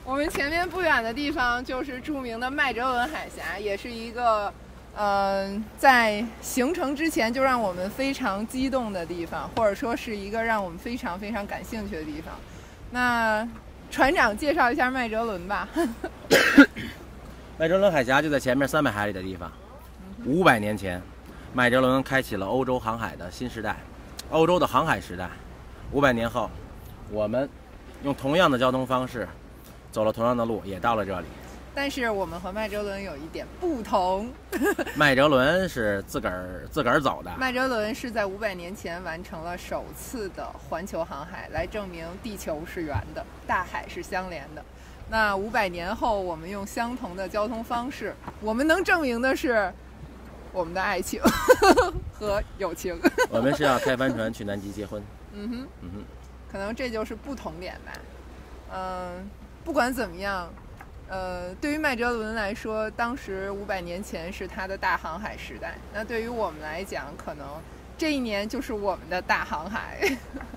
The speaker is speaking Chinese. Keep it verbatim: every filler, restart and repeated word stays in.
我们前面不远的地方就是著名的麦哲伦海峡，也是一个，嗯、呃，在行程之前就让我们非常激动的地方，或者说是一个让我们非常非常感兴趣的地方。那船长介绍一下麦哲伦吧。 麦哲伦海峡就在前面三百海里的地方。五百年前，麦哲伦开启了欧洲航海的新时代，欧洲的航海时代。五百年后，我们用同样的交通方式，走了同样的路，也到了这里。 但是我们和麦哲伦有一点不同。 麦哲伦是自个儿自个儿走的。 麦哲伦是在五百年前完成了首次的环球航海，来证明地球是圆的，大海是相连的。那五百年后，我们用相同的交通方式，我们能证明的是我们的爱情和友情。 我们是要开帆船去南极结婚。 嗯哼， 嗯哼， 可能这就是不同点吧。嗯，不管怎么样。呃，对于麦哲伦来说，当时五百年前是他的大航海时代。那对于我们来讲，可能这一年就是我们的大航海。